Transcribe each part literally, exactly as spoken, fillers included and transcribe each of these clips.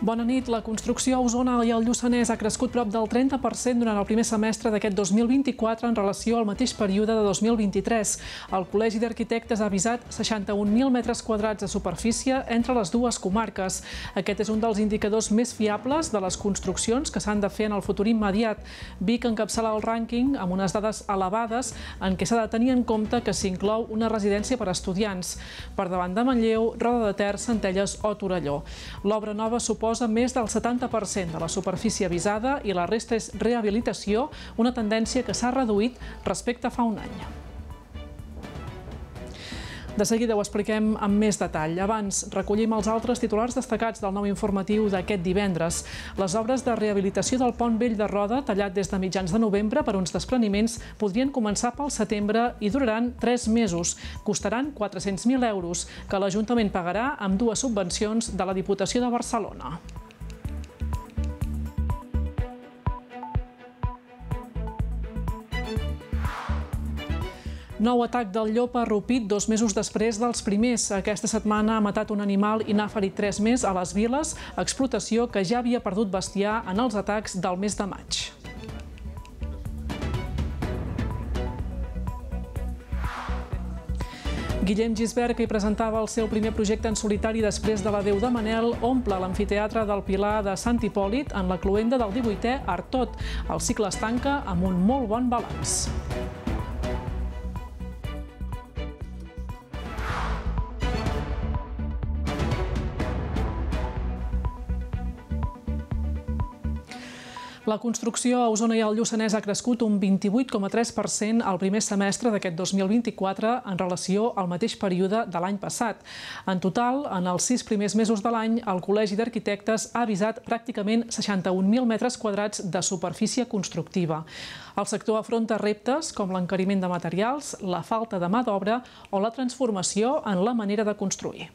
Bona nit. La construcció a Osona i al Lluçanès ha crescut prop del trenta per cent durant el primer semestre d'aquest dos mil vint-i-quatre en relació al mateix període de dos mil vint-i-tres. El Col·legi d'Arquitectes ha avisat seixanta-un mil metres quadrats de superfície entre les dues comarques. Aquest és un dels indicadors més fiables de les construccions que s'han de fer en el futur immediat. Vic encapçala el rànquing amb unes dades elevades en què s'ha de tenir en compte que s'inclou una residència per a estudiants. Per davant de Manlleu, Roda de Ter, Centelles o Torelló. L'obra nova suposa més del setanta per cent de la superfície avisada i la resta és rehabilitació, una tendència que s'ha reduït respecte a fa un any. De seguida ho expliquem amb més detall. Abans, recollim els altres titulars destacats del nou informatiu d'aquest divendres. Les obres de rehabilitació del Pont Vell de Roda, tallat des de mitjans de novembre per uns despreniments, podrien començar pel setembre i duraran tres mesos. Costaran quatre-cents mil euros, que l'Ajuntament pagarà amb dues subvencions de la Diputació de Barcelona. Nou atac del llop a Rupit dos mesos després dels primers. Aquesta setmana ha matat un animal i n'ha ferit tres més a les Viles, explotació que ja havia perdut bestiar en els atacs del mes de maig. Guillem Gisbert, que hi presentava el seu primer projecte en solitari després de la Déu de Manel, omple l'amfiteatre del Pilar de Sant Hipòlit en la cloenda del divuitè Artot. El cicle es tanca amb un molt bon balanç. La construcció a Osona i al Lluçanès ha crescut un vint-i-vuit coma tres per cent al primer semestre d'aquest dos mil vint-i-quatre en relació al mateix període de l'any passat. En total, en els sis primers mesos de l'any, el Col·legi d'Arquitectes ha avisat pràcticament seixanta-un mil metres quadrats de superfície constructiva. El sector afronta reptes com l'encariment de materials, la falta de mà d'obra o la transformació en la manera de construir.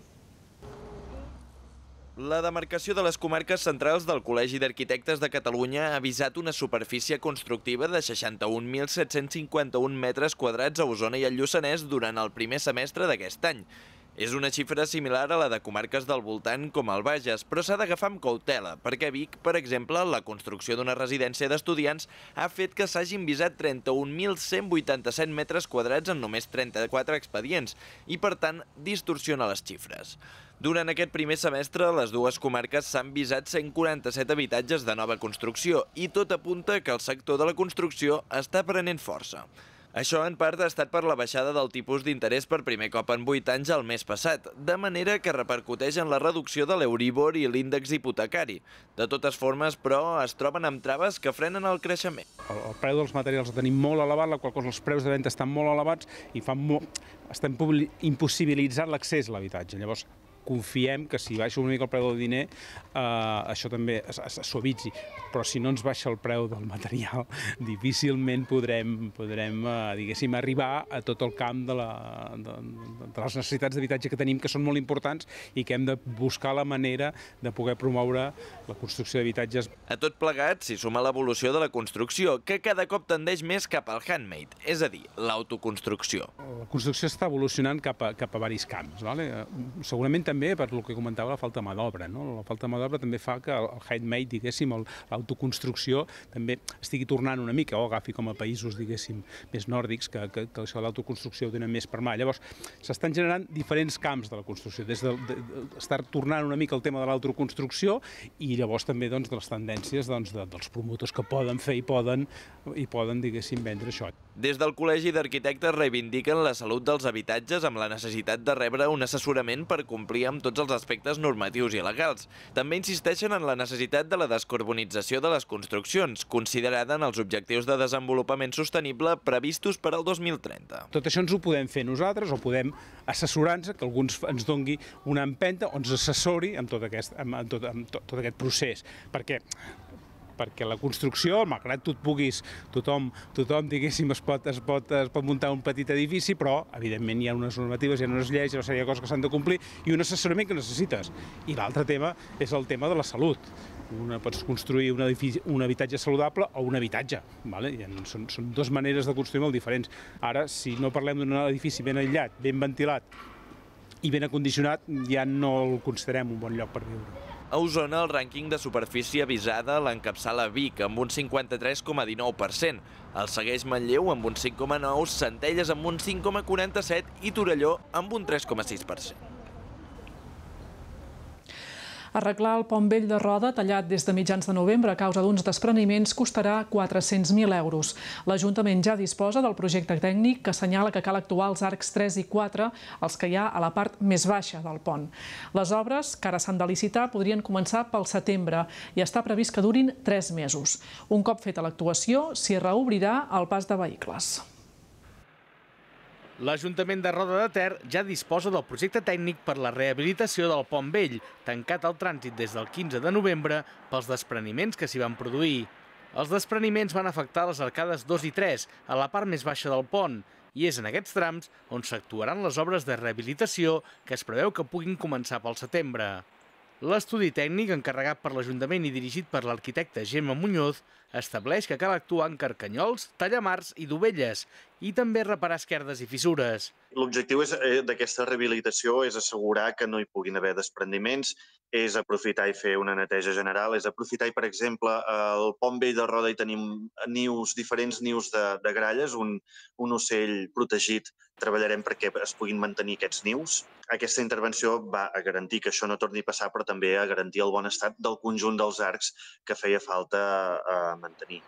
La demarcació de les comarques centrals del Col·legi d'Arquitectes de Catalunya ha avisat una superfície constructiva de seixanta-un mil set-cents cinquanta-un metres quadrats a Osona i al Lluçanès durant el primer semestre d'aquest any. És una xifra similar a la de comarques del voltant com el Bages, però s'ha d'agafar amb cautela, perquè a Vic, per exemple, la construcció d'una residència d'estudiants ha fet que s'hagin visat trenta-un mil cent vuitanta-set metres quadrats en només trenta-quatre expedients i, per tant, distorsiona les xifres. Durant aquest primer semestre, les dues comarques s'han visat cent quaranta-set habitatges de nova construcció i tot apunta que el sector de la construcció està prenent força. Això en part ha estat per la baixada del tipus d'interès per primer cop en vuit anys el mes passat, de manera que repercuteix en la reducció de l'Euribor i l'índex hipotecari. De totes formes, però, es troben amb traves que frenen el creixement. El, el preu dels materials el tenim molt elevat, la qual cosa els preus de venda estan molt elevats i fan molt, estan impossibilitzant l'accés a l'habitatge. Llavors, confiem que si baixa una mica el preu del diner, eh, això també es, es suavitzi. Però si no ens baixa el preu del material, difícilment podrem, podrem eh, diguéssim, arribar a tot el camp de, la, de, de les necessitats d'habitatge que tenim, que són molt importants i que hem de buscar la manera de poder promoure la construcció d'habitatges. A tot plegat s'hi suma l'evolució de la construcció, que cada cop tendeix més cap al handmade, és a dir, l'autoconstrucció. La construcció està evolucionant cap a, cap a varis camps. Vale? Segurament també també per el que comentava la falta de mà d'obra. No? La falta de mà d'obra també fa que el handmade, diguéssim, l'autoconstrucció també estigui tornant una mica, o agafi com a països, diguéssim, més nòrdics, que, que, que això de l'autoconstrucció ho tenen més per mà. Llavors, s'estan generant diferents camps de la construcció, des de, de, de estar tornant una mica el tema de l'autoconstrucció i llavors també doncs, de les tendències doncs, de, dels promotors que poden fer i poden, i poden diguéssim, vendre això. Des del Col·legi d'Arquitectes reivindiquen la salut dels habitatges amb la necessitat de rebre un assessorament per complir amb tots els aspectes normatius i legals. També insisteixen en la necessitat de la descarbonització de les construccions, considerada en els objectius de desenvolupament sostenible previstos per al dos mil trenta. Tot això ens ho podem fer nosaltres o podem assessorar-nos, que algú ens dongui una empenta o ens assessori amb tot aquest, amb tot, amb tot, tot aquest procés. Perquè perquè la construcció, malgrat tu et puguis, tothom, tothom diguéssim, es pot, es, pot, es pot muntar un petit edifici, però, evidentment, hi ha unes normatives, hi ha unes lleis, hi ha una sèrie de coses que s'han de complir i un assessorament que necessites. I l'altre tema és el tema de la salut. Una, pots construir un, edifici, un habitatge saludable o un habitatge. Vale? Són, són dues maneres de construir molt diferents. Ara, si no parlem d'un edifici ben aïllat, ben ventilat, i ben acondicionat ja no el considerem un bon lloc per viure. A Osona, el rànquing de superfície avisada l'encapçala Vic amb un cinquanta-tres coma dinou per cent. El segueix Manlleu amb un cinc coma nou, Centelles amb un cinc coma quaranta-set i Torelló amb un tres coma sis per cent. Arreglar el pont vell de Roda, tallat des de mitjans de novembre a causa d'uns despreniments, costarà quatre-cents mil euros. L'Ajuntament ja disposa del projecte tècnic que assenyala que cal actuar els arcs tres i quatre, els que hi ha a la part més baixa del pont. Les obres, que ara s'han de licitar, podrien començar pel setembre i està previst que durin tres mesos. Un cop feta l'actuació, s'hi reobrirà el pas de vehicles. L'Ajuntament de Roda de Ter ja disposa del projecte tècnic per la rehabilitació del Pont Vell, tancat al trànsit des del quinze de novembre pels despreniments que s'hi van produir. Els despreniments van afectar les arcades dos i tres, a la part més baixa del pont, i és en aquests trams on s'actuaran les obres de rehabilitació que es preveu que puguin començar pel setembre. L'estudi tècnic, encarregat per l'Ajuntament i dirigit per l'arquitecte Gemma Muñoz, estableix que cal actuar en carcanyols, tallamars i dovelles, i també reparar esquerdes i fissures. L'objectiu d'aquesta rehabilitació és assegurar que no hi puguin haver desprendiments, és aprofitar i fer una neteja general, és aprofitar i, per exemple, al Pont Vell de Roda hi tenim nius, diferents nius de, de gralles, un, un ocell protegit. Treballarem perquè es puguin mantenir aquests nius. Aquesta intervenció va a garantir que això no torni a passar, però també a garantir el bon estat del conjunt dels arcs que feia falta eh, mantenir.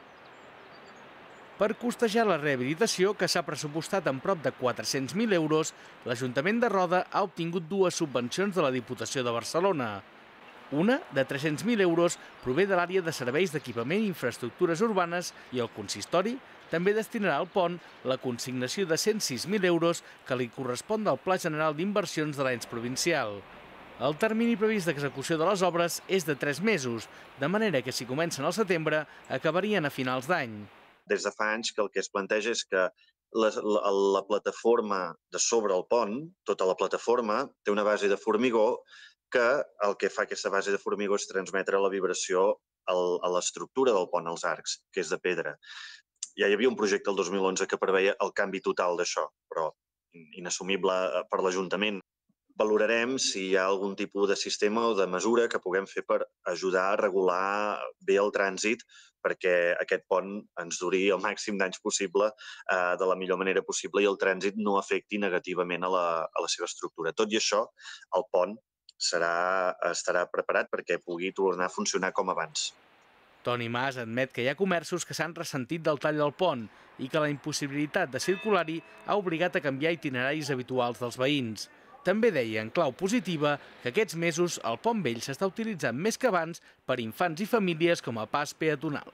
Per costejar la rehabilitació, que s'ha pressupostat en prop de quatre-cents mil euros, l'Ajuntament de Roda ha obtingut dues subvencions de la Diputació de Barcelona. Una, de tres-cents mil euros, prové de l'àrea de serveis d'equipament i infraestructures urbanes i el consistori també destinarà al pont la consignació de cent sis mil euros que li correspon del Pla General d'Inversions de l'ens provincial. El termini previst d'execució de les obres és de tres mesos, de manera que si comencen al setembre acabarien a finals d'any. Des de fa anys que el que es planteja és que la, la, la plataforma de sobre el pont, tota la plataforma, té una base de formigó que el que fa aquesta base de formigó és transmetre la vibració al, a l'estructura del pont, als arcs, que és de pedra. Ja hi havia un projecte el dos mil onze que preveia el canvi total d'això, però inassumible per l'Ajuntament. Valorarem si hi ha algun tipus de sistema o de mesura que puguem fer per ajudar a regular bé el trànsit perquè aquest pont ens duri el màxim d'anys possible eh, de la millor manera possible i el trànsit no afecti negativament a la, a la seva estructura. Tot i això, el pont serà, estarà preparat perquè pugui tornar a funcionar com abans. Toni Mas admet que hi ha comerços que s'han ressentit del tall del pont i que la impossibilitat de circular-hi ha obligat a canviar itineraris habituals dels veïns. També deia en clau positiva que aquests mesos el Pont Vell s'està utilitzant més que abans per infants i famílies com a pas peatonal.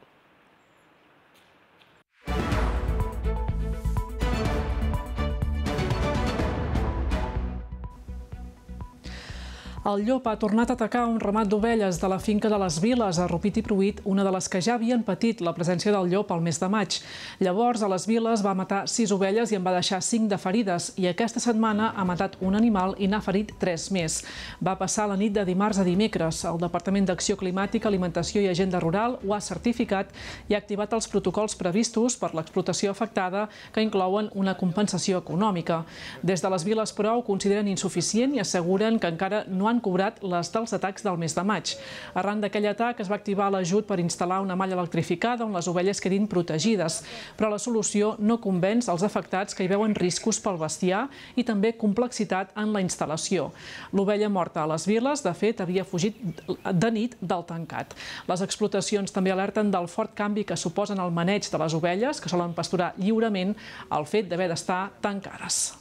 El llop ha tornat a atacar un ramat d'ovelles de la finca de les Viles, a Rupit i Pruit, una de les que ja havien patit la presència del llop al mes de maig. Llavors, a les Viles va matar sis ovelles i en va deixar cinc de ferides, i aquesta setmana ha matat un animal i n'ha ferit tres més. Va passar la nit de dimarts a dimecres. El Departament d'Acció Climàtica, Alimentació i Agenda Rural ho ha certificat i ha activat els protocols previstos per l'explotació afectada, que inclouen una compensació econòmica. Des de les Viles, però, ho consideren insuficient i asseguren que encara no han cobrat les dels atacs del mes de maig. Arran d'aquell atac es va activar l'ajut per instal·lar una malla electrificada on les ovelles quedin protegides, però la solució no convenç els afectats que hi veuen riscos pel bestiar i també complexitat en la instal·lació. L'ovella morta a les Viles, de fet, havia fugit de nit del tancat. Les explotacions també alerten del fort canvi que suposen el maneig de les ovelles, que solen pasturar lliurement, el fet d'haver d'estar tancades.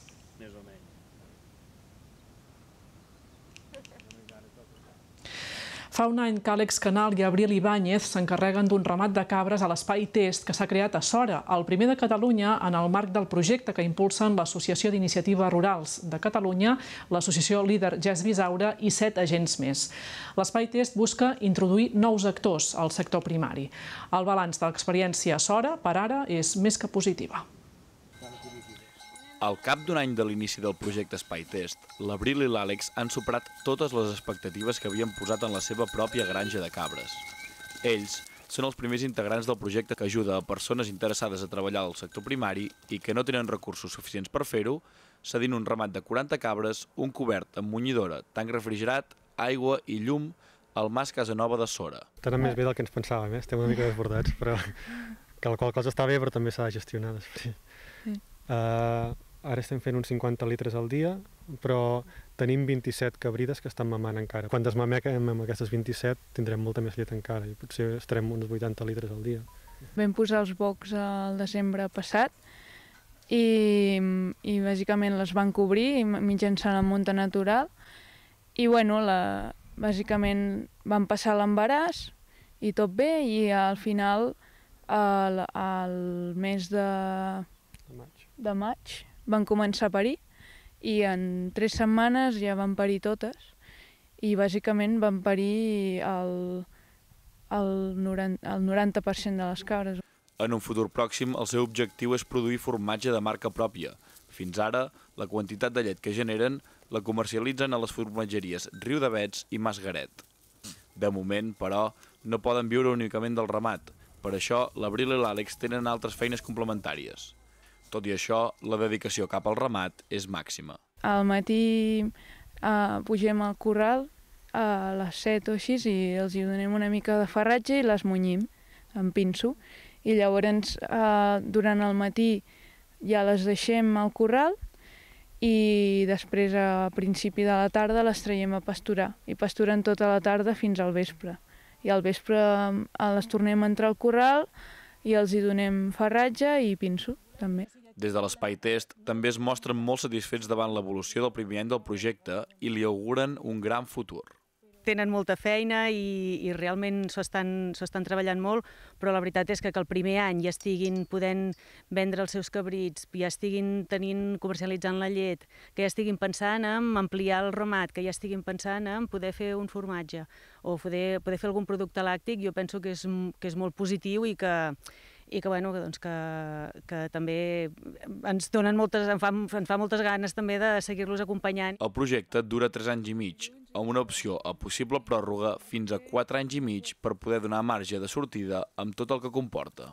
Fa un any que Àlex Canal i Abril Ibáñez s'encarreguen d'un ramat de cabres a l'Espai Test que s'ha creat a Sora, el primer de Catalunya, en el marc del projecte que impulsen l'Associació d'Iniciatives Rurals de Catalunya, l'Associació Líder Gest Bisaure i set agents més. L'Espai Test busca introduir nous actors al sector primari. El balanç de l'experiència a Sora, per ara, és més que positiva. Al cap d'un any de l'inici del projecte Espai Test, l'Abril i l'Àlex han superat totes les expectatives que havien posat en la seva pròpia granja de cabres. Ells són els primers integrants del projecte que ajuda a persones interessades a treballar al sector primari i que no tenen recursos suficients per fer-ho cedint un ramat de quaranta cabres, un cobert amb munyidora, tanc refrigerat, aigua i llum al Mas Casanova de Sora. Està anant més bé del que ens pensàvem, eh? Estem una mica desbordats, però que la qual cosa està bé, però també s'ha de gestionar després. Uh, ara estem fent uns cinquanta litres al dia, però tenim vint-i-set cabrides que estan mamant encara. Quan desmamequem amb aquestes vint-i-set tindrem molta més llet encara i potser estarem uns vuitanta litres al dia. Vam posar els bocs al desembre passat i, i bàsicament les van cobrir mitjançant la munta natural i bueno, la, bàsicament van passar l'embaràs i tot bé i al final al, al mes de, De maig. de maig van començar a parir i en tres setmanes ja van parir totes i bàsicament van parir el, el, noranta, el noranta per cent de les cabres. En un futur pròxim, el seu objectiu és produir formatge de marca pròpia. Fins ara, la quantitat de llet que generen la comercialitzen a les formatgeries Riudavets i Masgaret. De moment, però, no poden viure únicament del ramat. Per això, l'Abril i l'Àlex tenen altres feines complementàries. Tot i això, la dedicació cap al ramat és màxima. Al matí eh, pugem al corral a les set o així i els hi donem una mica de farratge i les munyim amb pinso. I llavors, eh, durant el matí ja les deixem al corral i després, a principi de la tarda, les traiem a pasturar. I pasturen tota la tarda fins al vespre. I al vespre eh, les tornem a entrar al corral i els hi donem farratge i pinso, també. Des de l'Espai Test també es mostren molt satisfets davant l'evolució del primer any del projecte i li auguren un gran futur. Tenen molta feina i, i realment s'ho estan, s'ho estan treballant molt, però la veritat és que, que el primer any ja estiguin podent vendre els seus cabrits, ja estiguin tenint, comercialitzant la llet, que ja estiguin pensant en ampliar el ramat, que ja estiguin pensant en poder fer un formatge o poder, poder fer algun producte làctic, jo penso que és, que és molt positiu i que, i que, bueno, que, doncs que, que també ens donen moltes, ens fa, ens fa moltes ganes també de seguir-los acompanyant. El projecte dura tres anys i mig, amb una opció a possible pròrroga fins a quatre anys i mig per poder donar marge de sortida amb tot el que comporta.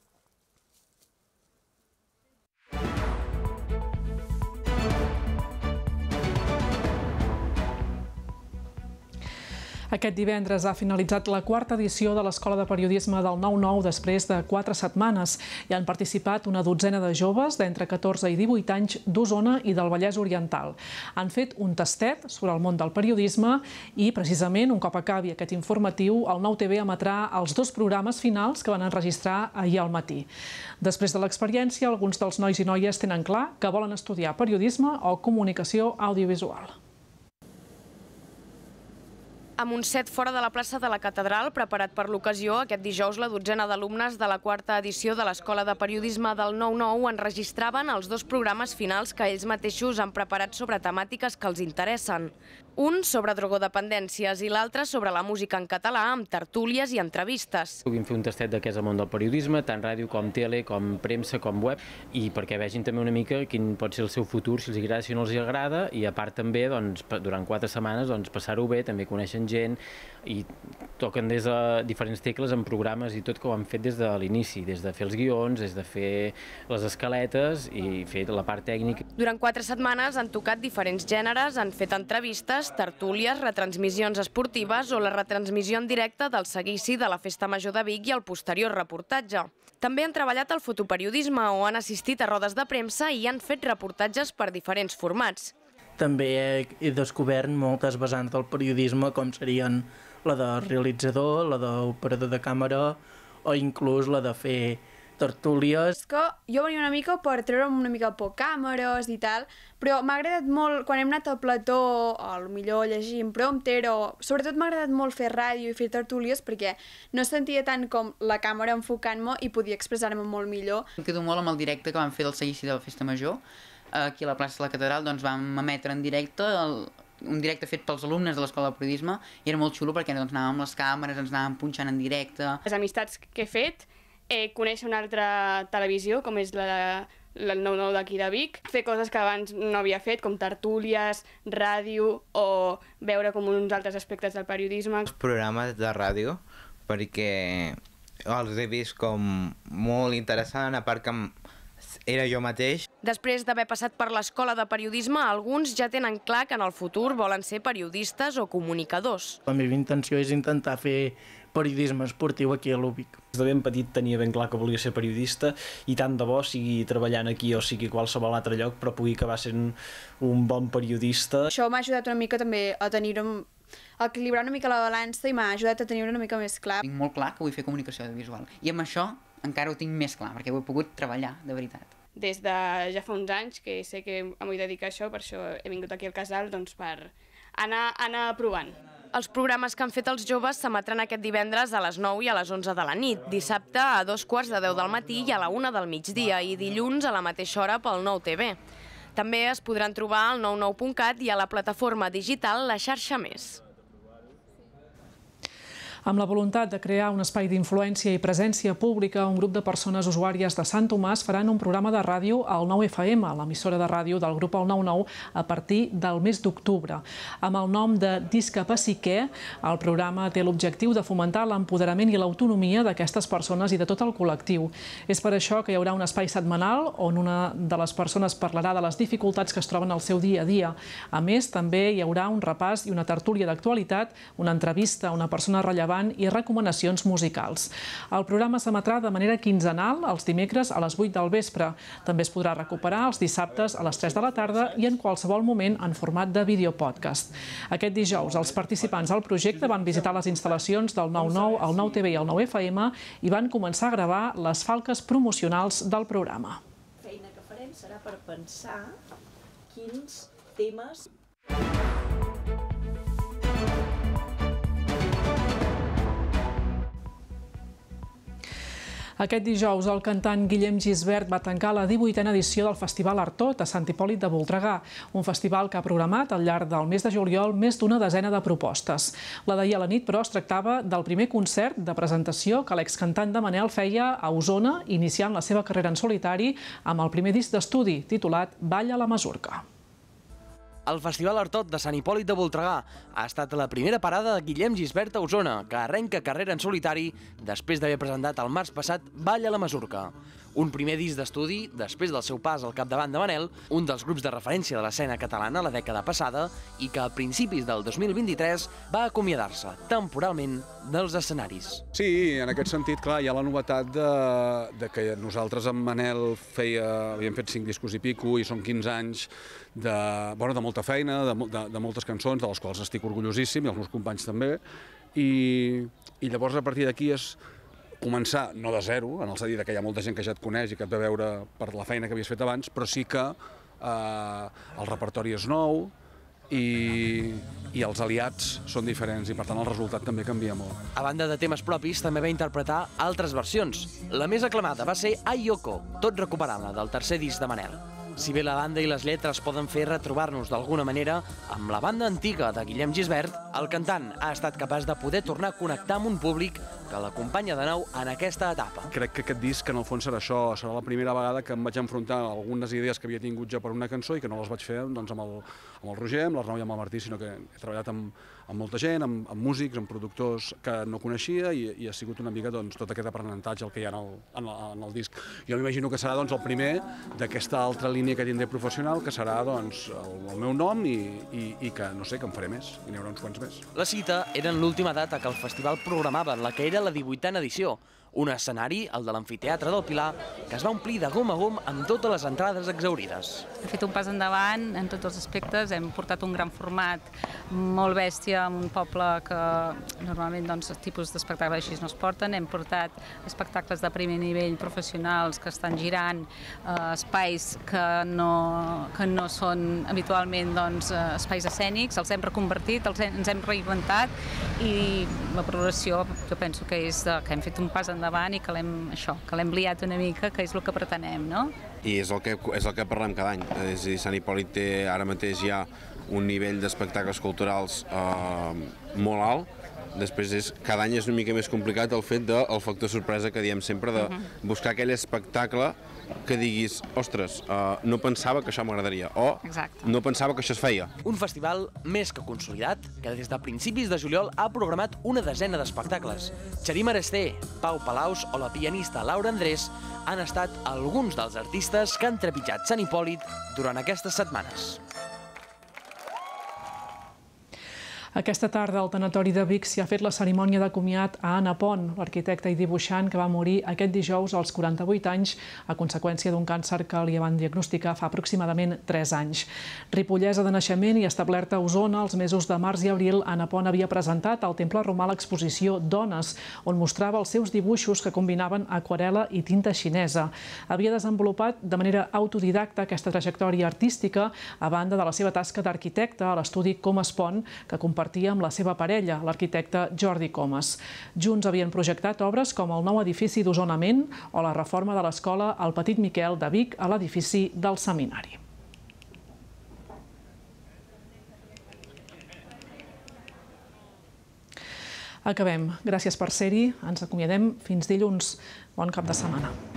Aquest divendres ha finalitzat la quarta edició de l'Escola de Periodisme del nou nou després de quatre setmanes. Hi han participat una dotzena de joves d'entre catorze i divuit anys d'Osona i del Vallès Oriental. Han fet un tastet sobre el món del periodisme i, precisament, un cop acabi aquest informatiu, el Nou T V emetrà els dos programes finals que van enregistrar ahir al matí. Després de l'experiència, alguns dels nois i noies tenen clar que volen estudiar periodisme o comunicació audiovisual. Amb un set fora de la plaça de la Catedral, preparat per l'ocasió, aquest dijous la dotzena d'alumnes de la quarta edició de l'Escola de Periodisme del nou nou enregistraven els dos programes finals que ells mateixos han preparat sobre temàtiques que els interessen. Un sobre drogodependències i l'altre sobre la música en català, amb tertúlies i entrevistes. Vam fer un tastet de què és el món del periodisme, tant ràdio com tele, com premsa, com web, i perquè vegin també una mica quin pot ser el seu futur, si els agrada, si no els agrada, i a part també, doncs, durant quatre setmanes, doncs, passar-ho bé, també coneixen gent i toquen des de diferents tecles en programes i tot que ho han fet des de l'inici, des de fer els guions, des de fer les escaletes i fer la part tècnica. Durant quatre setmanes han tocat diferents gèneres, han fet entrevistes, tertúlies, retransmissions esportives o la retransmissió en directe del seguici de la Festa Major de Vic i el posterior reportatge. També han treballat el fotoperiodisme o han assistit a rodes de premsa i han fet reportatges per diferents formats. També he descobert moltes vessants del periodisme, com serien la de realitzador, la d'operador de càmera o inclús la de fer tertúlies. Que jo venia una mica per treure'm una mica por càmeres i tal, però m'ha agradat molt, quan hem anat al plató, o potser llegir imprompter, o sobretot m'ha agradat molt fer ràdio i fer tertúlies perquè no sentia tant com la càmera enfocant-me i podia expressar-me molt millor. Em quedo molt amb el directe que vam fer del seguici de la Festa Major. Aquí a la plaça de la Catedral doncs, vam emetre en directe el, un directe fet pels alumnes de l'Escola de Periodisme i era molt xulo perquè doncs, anàvem amb les càmeres, ens anàvem punxant en directe. Les amistats que he fet, eh, conèixer una altra televisió com és la, la nou nou d'aquí de Vic, fer coses que abans no havia fet com tertúlies, ràdio o veure com uns altres aspectes del periodisme. Els programes de ràdio perquè els he vist com molt interessant, a part que era jo mateix. Després d'haver passat per l'escola de periodisme, alguns ja tenen clar que en el futur volen ser periodistes o comunicadors. La meva intenció és intentar fer periodisme esportiu aquí a l'Ubic. Des de ben petit tenia ben clar que volia ser periodista i tant de bo sigui treballant aquí o sigui qualsevol altre lloc, però pugui acabar sent un bon periodista. Això m'ha ajudat una mica també a tenir un... a equilibrar una mica la balança i m'ha ajudat a tenir una mica més clar. Tinc molt clar que vull fer comunicació audiovisual i amb això encara ho tinc més clar, perquè ho he pogut treballar de veritat. Des de ja fa uns anys que sé que em vull dedicar a això, per això he vingut aquí al casal, doncs per anar, anar provant. Els programes que han fet els joves s'emetran aquest divendres a les nou i a les onze de la nit, dissabte a dos quarts de deu del matí i a la una del migdia i dilluns a la mateixa hora pel Nou T V. També es podran trobar al nou nou punt cat i a la plataforma digital La Xarxa Més. Amb la voluntat de crear un espai d'influència i presència pública, un grup de persones usuàries de Sant Tomàs faran un programa de ràdio al nou F M, l'emissora de ràdio del grup El nou nou, a partir del mes d'octubre. Amb el nom de Discapaciquer, el programa té l'objectiu de fomentar l'empoderament i l'autonomia d'aquestes persones i de tot el col·lectiu. És per això que hi haurà un espai setmanal on una de les persones parlarà de les dificultats que es troben al seu dia a dia. A més, també hi haurà un repàs i una tertúlia d'actualitat, una entrevista a una persona rellevant i recomanacions musicals. El programa s'emetrà de manera quinzenal els dimecres a les vuit del vespre. També es podrà recuperar els dissabtes a les tres de la tarda i en qualsevol moment en format de videopodcast. Aquest dijous, els participants del projecte van visitar les instal·lacions del nou nou, el Nou T V i el nou F M i van començar a gravar les falques promocionals del programa. La feina que farem serà per pensar quins temes... Aquest dijous, el cantant Guillem Gisbert va tancar la divuitena edició del Festival Artot a Sant Hipòlit de Voltregà, un festival que ha programat al llarg del mes de juliol més d'una desena de propostes. La d'ahir a la nit, però, es tractava del primer concert de presentació que l'excantant de Manel feia a Osona, iniciant la seva carrera en solitari amb el primer disc d'estudi, titulat Balla la Masurca. El Festival Artot de Sant Hipòlit de Voltregà ha estat la primera parada de Guillem Gisbert a Osona, que arrenca carrera en solitari després d'haver presentat el març passat Balla la Masurca. Un primer disc d'estudi després del seu pas al capdavant de Manel, un dels grups de referència de l'escena catalana la dècada passada i que a principis del dos mil vint-i-tres va acomiadar-se temporalment dels escenaris. Sí, en aquest sentit, clar, hi ha la novetat de, de que nosaltres amb Manel feia, havíem fet cinc discos i pico i són quinze anys de, bueno, de molta feina, de, de, de moltes cançons, de les quals estic orgullosíssim i els meus companys també, i, i llavors a partir d'aquí és començar, no de zero, en el sentit que hi ha molta gent que ja et coneix i que et va veure per la feina que havies fet abans, però sí que eh, el repertori és nou i, i els aliats són diferents i per tant el resultat també canvia molt. A banda de temes propis, també va interpretar altres versions. La més aclamada va ser Ai Yoko, tot recuperant-la del tercer disc de Manel. Si bé la banda i les lletres poden fer retrobar-nos d'alguna manera amb la banda antiga de Guillem Gisbert, el cantant ha estat capaç de poder tornar a connectar amb un públic que l'acompanya de nou en aquesta etapa. Crec que aquest disc, en el fons, serà això. Serà la primera vegada que em vaig enfrontar a algunes idees que havia tingut ja per una cançó i que no les vaig fer doncs, amb, el, amb el Roger, amb l'Arnau i amb el Martí, sinó que he treballat amb, amb molta gent, amb, amb músics, amb productors que no coneixia i, i ha sigut una mica doncs, tot aquest aprenentatge el que hi ha en el, en el, en el disc. Jo m'imagino que serà doncs, el primer d'aquesta altra línia que tindré professional, que serà doncs, el, el meu nom i, i, i que, no sé, que en faré més, i n'hi haurà uns quants més. La cita era en l'última data que el festival programava, en la que era la divuitena edició. Un escenari, el de l'Amfiteatre del Pilar, que es va omplir de gom a gom amb totes les entrades exhaurides. Hem fet un pas endavant en tots els aspectes, hem portat un gran format molt bèstia en un poble que normalment doncs, tipus d'espectacles així no es porten, hem portat espectacles de primer nivell professionals que estan girant, eh, espais que no, que no són habitualment doncs, espais escènics, els hem reconvertit, els hem, ens hem reinventat i la progressió jo penso que és de, que hem fet un pas endavant endavant i que l'hem això, que l'hem liat una mica, que és el que pretenem, no? I és el que, és el que parlem cada any. És a dir, Sant Hipòlit té ara mateix ja un nivell d'espectacles culturals eh, molt alt Després, és, cada any és una mica més complicat el fet del factor sorpresa que diem sempre, de buscar aquell espectacle que diguis, ostres, uh, no pensava que això m'agradaria, o Exacte. no pensava que això es feia. Un festival més que consolidat, que des de principis de juliol ha programat una desena d'espectacles. Xarí Maresté, Pau Palaus o la pianista Laura Andrés han estat alguns dels artistes que han trepitjat Sant Hipòlit durant aquestes setmanes. Aquesta tarda al Tanatori de Vic s'hi ha fet la cerimònia de comiat a Anna Pont, l'arquitecta i dibuixant que va morir aquest dijous als quaranta-vuit anys a conseqüència d'un càncer que li van diagnosticar fa aproximadament tres anys. Ripollesa de naixement i establerta a Osona, els mesos de març i abril, Anna Pont havia presentat al Temple Romà l'exposició Dones, on mostrava els seus dibuixos que combinaven aquarel·la i tinta xinesa. Havia desenvolupat de manera autodidacta aquesta trajectòria artística a banda de la seva tasca d'arquitecta a l'estudi Comas Pont, que compartia amb la seva parella, l'arquitecte Jordi Comas. Junts havien projectat obres com el nou edifici d'Osonament o la reforma de l'escola El Petit Miquel de Vic a l'edifici del Seminari. Acabem. Gràcies per ser-hi. Ens acomiadem fins dilluns. Bon cap de setmana.